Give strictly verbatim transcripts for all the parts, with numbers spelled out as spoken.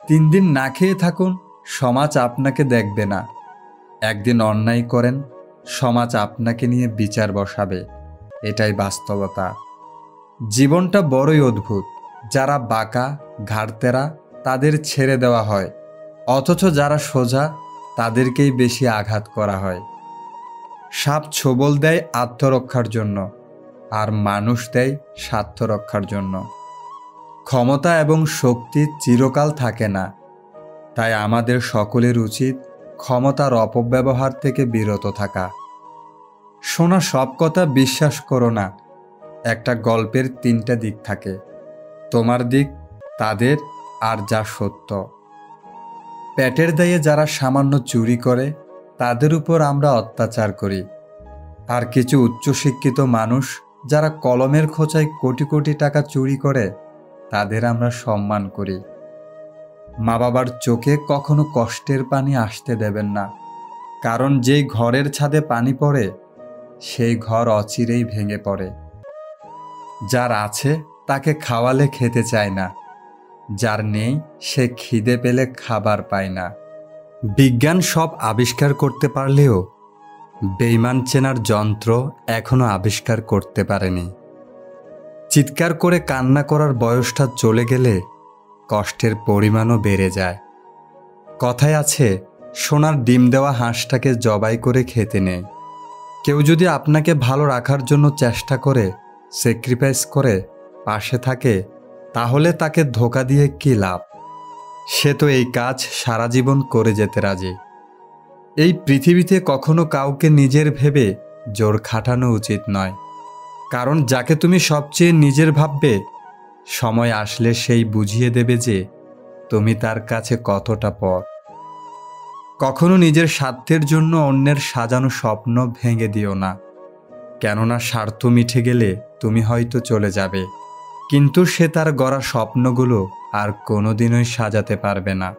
তিন দিন না খেয়ে থাকুন, সমাজ আপনাকে দেখবে না। একদিন অন্যায় করেন, সমাজ আপনাকে নিয়ে বিচার বসাবে। এটাই বাস্তবতা। জীবনটা বড়ই অদ্ভুত। যারা বাঁকা, ঘাড়তেরা, তাদের ছেড়ে দেওয়া হয়, অথচ যারা সোজা, তাদেরকেই বেশি আঘাত করা হয়। সাপ ছোবল দেয় আত্মরক্ষার জন্য, আর মানুষ দেয় স্বার্থ রক্ষার জন্য। ক্ষমতা এবং শক্তি চিরকাল থাকে না, তাই আমাদের সকলের উচিত ক্ষমতার অপব্যবহার থেকে বিরত থাকা। শোনা সব কথা বিশ্বাস করো না। একটা গল্পের তিনটা দিক থাকে, তোমার দিক, তাদের, আর যা সত্য। পেটের দায়ে যারা সামান্য চুরি করে, তাদের উপর আমরা অত্যাচার করি। আর কিছু উচ্চশিক্ষিত মানুষ যারা কলমের খোঁচায় কোটি কোটি টাকা চুরি করে, তাদের আমরা সম্মান করি। মা বাবার চোখে কখনো কষ্টের পানি আসতে দেবেন না, কারণ যেই ঘরের ছাদে পানি পড়ে, সেই ঘর অচিরেই ভেঙে পড়ে। যার আছে তাকে খাওয়ালে খেতে চায় না, যার নেই সে খিদে পেলে খাবার পায় না। বিজ্ঞান সব আবিষ্কার করতে পারলেও বেঈমান চেনার যন্ত্র এখনো আবিষ্কার করতে পারেনি। চিৎকার করে কান্না করার বয়সটা চলে গেলে কষ্টের পরিমাণও বেড়ে যায়। কথায় আছে, সোনার ডিম দেওয়া হাঁসটাকে জবাই করে খেতে নেই। কেউ যদি আপনাকে ভালো রাখার জন্য চেষ্টা করে, স্যাক্রিফাইস করে, পাশে থাকে, তাহলে তাকে ধোঁকা দিয়ে কী লাভ? সে তো এই কাজ সারা জীবন করে যেতে রাজি। এই পৃথিবীতে কখনো কাউকে নিজের ভেবে জোর খাটানো উচিত নয়, কারণ যাকে তুমি সবচেয়ে নিজের ভাববে, সময় আসলে সেই বুঝিয়ে দেবে যে তুমি তার কাছে কতটা পর। কখনো নিজের স্বার্থের জন্য অন্যের সাজানো স্বপ্ন ভেঙে দিও না, কেননা স্বার্থ মিটে গেলে তুমি হয়তো চলে যাবে, কিন্তু সে তার গড়া স্বপ্নগুলো আর কোনোদিনই সাজাতে পারবে না।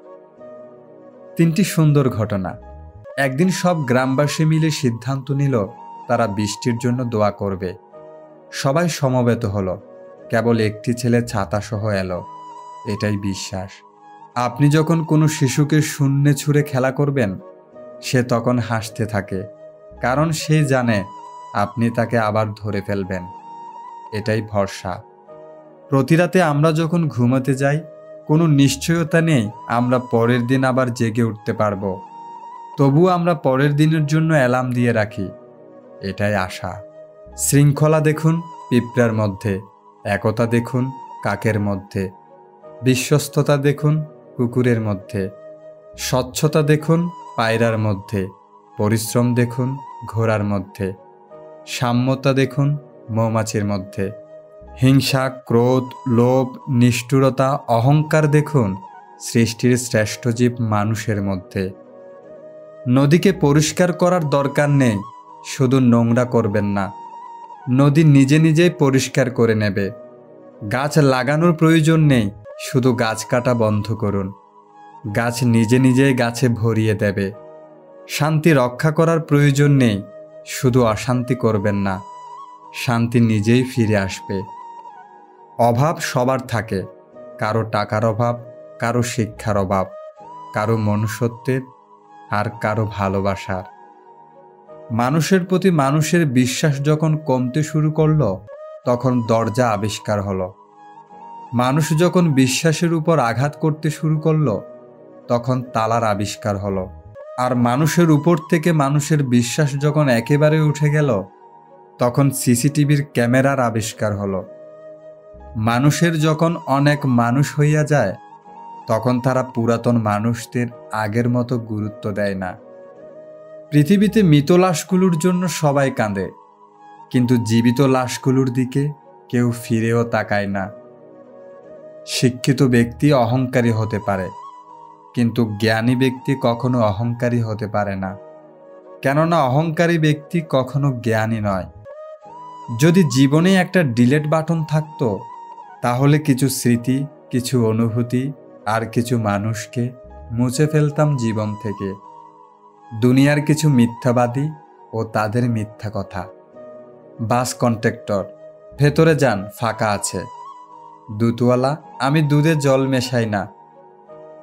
তিনটি সুন্দর ঘটনা। একদিন সব গ্রামবাসী মিলে সিদ্ধান্ত নিল তারা বৃষ্টির জন্য দোয়া করবে। সবাই সমবেত হলো, কেবল একটি ছেলে ছাতাসহ এলো। এটাই বিশ্বাস। আপনি যখন কোনো শিশুকে শূন্যে ছুঁড়ে খেলা করবেন, সে তখন হাসতে থাকে, কারণ সে জানে আপনি তাকে আবার ধরে ফেলবেন। এটাই ভরসা। প্রতি রাতে আমরা যখন ঘুমাতে যাই, কোনো নিশ্চয়তা নেই আমরা পরের দিন আবার জেগে উঠতে পারবো। তবুও আমরা পরের দিনের জন্য অ্যালার্ম দিয়ে রাখি। এটাই আশা। শৃঙ্খলা দেখুন পিঁপড়ার মধ্যে, একতা দেখুন কাকের মধ্যে, বিশ্বস্ততা দেখুন কুকুরের মধ্যে, স্বচ্ছতা দেখুন পায়রার মধ্যে, পরিশ্রম দেখুন ঘোড়ার মধ্যে, সাম্যতা দেখুন মৌমাছির মধ্যে, হিংসা, ক্রোধ, লোভ, নিষ্ঠুরতা, অহংকার দেখুন সৃষ্টির শ্রেষ্ঠ জীব মানুষের মধ্যে। নদীকে পরিষ্কার করার দরকার নেই, শুধু নোংরা করবেন না। নদী নিজে নিজেই পরিষ্কার করে নেবে। গাছ লাগানোর প্রয়োজন নেই, শুধু গাছ কাটা বন্ধ করুন। গাছ নিজে নিজেই গাছে ভরিয়ে দেবে। শান্তি রক্ষা করার প্রয়োজন নেই, শুধু অশান্তি করবেন না। শান্তি নিজেই ফিরে আসবে। অভাব সবার থাকে, কারো টাকার অভাব, কারো শিক্ষার অভাব, কারো মনুষ্যত্বের, আর কারো ভালোবাসার। মানুষের প্রতি মানুষের বিশ্বাস যখন কমতে শুরু করলো, তখন দরজা আবিষ্কার হলো। মানুষ যখন বিশ্বাসের উপর আঘাত করতে শুরু করলো, তখন তালার আবিষ্কার হলো। আর মানুষের উপর থেকে মানুষের বিশ্বাস যখন একেবারে উঠে গেল, তখন সিসিটিভির ক্যামেরার আবিষ্কার হলো। মানুষের যখন অনেক মানুষ হইয়া যায়, তখন তারা পুরাতন মানুষদের আগের মতো গুরুত্ব দেয় না। পৃথিবীতে মৃত লাশগুলোর জন্য সবাই কাঁদে, কিন্তু জীবিত লাশগুলোর দিকে কেউ ফিরেও তাকায় না। শিক্ষিত ব্যক্তি অহংকারী হতে পারে, কিন্তু জ্ঞানী ব্যক্তি কখনো অহংকারী হতে পারে না, কেননা অহংকারী ব্যক্তি কখনো জ্ঞানী নয়। যদি জীবনে একটা ডিলেট বাটন থাকতো, তাহলে কিছু স্মৃতি, কিছু অনুভূতি আর কিছু মানুষকে মুছে ফেলতাম জীবন থেকে। দুনিয়ার কিছু মিথ্যাবাদী ও তাদের মিথ্যা কথা। বাস কন্ট্রাক্টর, ভেতরে যান, ফাঁকা আছে। দুধওয়ালা, আমি দুধে জল মেশাই না।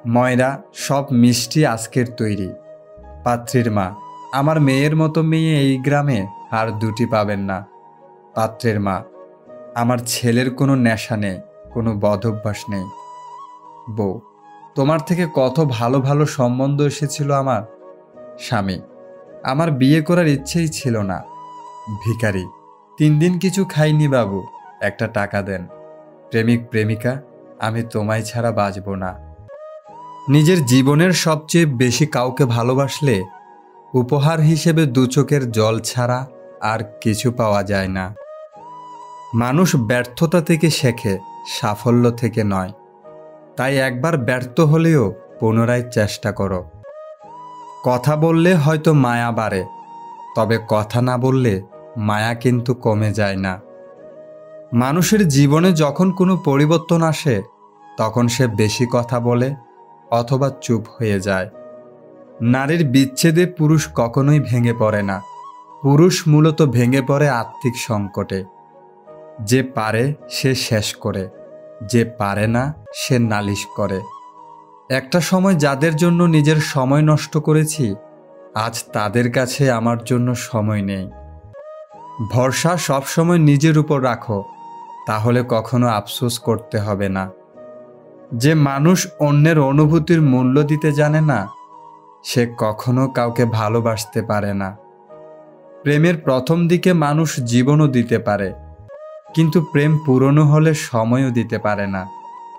ময়রা, সব মিষ্টি আজকের তৈরি। পাত্রীর মা, আমার মেয়ের মতো মেয়ে এই গ্রামে আর দুটি পাবেন না। পাত্রের মা, আমার ছেলের কোনো নেশা নেই, কোনো বদভ্যাস নেই। বউ, তোমার থেকে কত ভালো ভালো সম্বন্ধ এসেছিল আমার। স্বামী, আমার বিয়ে করার ইচ্ছেই ছিল না। ভিখারি, তিন দিন কিছু খাইনি বাবু, একটা টাকা দেন। প্রেমিক প্রেমিকা, আমি তোমায় ছাড়া বাঁচব না। নিজের জীবনের সবচেয়ে বেশি কাউকে ভালোবাসলে উপহার হিসেবে দু চোখের জল ছাড়া আর কিছু পাওয়া যায় না। মানুষ ব্যর্থতা থেকে শেখে, সাফল্য থেকে নয়। তাই একবার ব্যর্থ হলেও পুনরায় চেষ্টা করো। কথা বললে হয়তো মায়া বাড়ে, তবে কথা না বললে মায়া কিন্তু কমে যায় না। মানুষের জীবনে যখন কোনো পরিবর্তন আসে, তখন সে বেশি কথা বলে অথবা চুপ হয়ে যায়। নারীর বিচ্ছেদে পুরুষ কখনোই ভেঙে পড়ে না। পুরুষ মূলত ভেঙে পড়ে আর্থিক সংকটে। যে পারে সে শেষ করে, যে পারে না সে নালিশ করে। একটা সময় যাদের জন্য নিজের সময় নষ্ট করেছি, আজ তাদের কাছে আমার জন্য সময় নেই। ভরসা সবসময় নিজের উপর রাখো, তাহলে কখনো আফসোস করতে হবে না। যে মানুষ অন্যের অনুভূতির মূল্য দিতে জানে না, সে কখনো কাউকে ভালোবাসতে পারে না। প্রেমের প্রথম দিকে মানুষ জীবনও দিতে পারে, কিন্তু প্রেম পুরনো হলে সময়ও দিতে পারে না।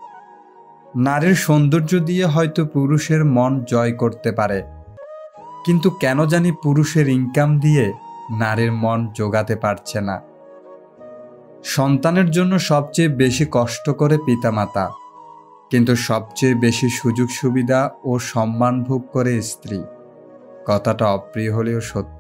নারীর সৌন্দর্য দিয়ে হয়তো পুরুষের মন জয় করতে পারে, কিন্তু কেন জানি পুরুষের ইনকাম দিয়ে নারীর মন জোগাতে পারছে না। সন্তানের জন্য সবচেয়ে বেশি কষ্ট করে পিতামাতা, কিন্তু সবচেয়ে বেশি সুযোগ সুবিধা ও সম্মান ভোগ করে স্ত্রী। কথাটা অপ্রিয় হলেও সত্য।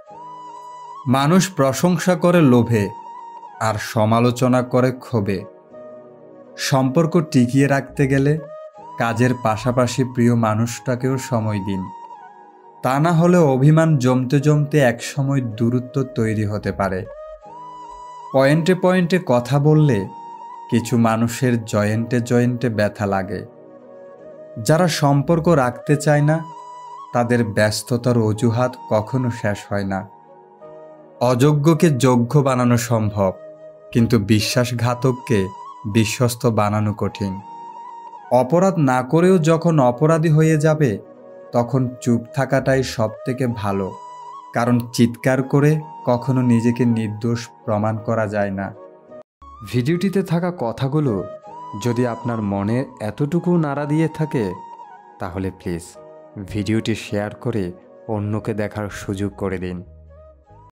মানুষ প্রশংসা করে লোভে, আর সমালোচনা করে ক্ষোভে। সম্পর্ক টিকিয়ে রাখতে গেলে কাজের পাশাপাশি প্রিয় মানুষটাকেও সময় দিন। তা না হলে অভিমান জমতে জমতে একসময় দূরত্ব তৈরি হতে পারে। পয়েন্টে পয়েন্টে কথা বললে কিছু মানুষের জয়েন্টে জয়েন্টে ব্যথা লাগে। যারা সম্পর্ক রাখতে চায় না, তাদের ব্যস্ততার অজুহাত কখনো শেষ হয় না। অযোগ্যকে যোগ্য বানানো সম্ভব, কিন্তু বিশ্বাসঘাতককে বিশ্বস্ত বানানো কঠিন। অপরাধ না করেও যখন অপরাধী হয়ে যাবে, তখন চুপ থাকাটাই সব থেকে ভালো, কারণ চিৎকার করে কখনো নিজেকে নির্দোষ প্রমাণ করা যায় না। ভিডিওটিতে থাকা কথাগুলো যদি আপনার মনে এতটুকু নাড়া দিয়ে থাকে, তাহলে প্লিজ ভিডিওটি শেয়ার করে অন্যকে দেখার সুযোগ করে দিন।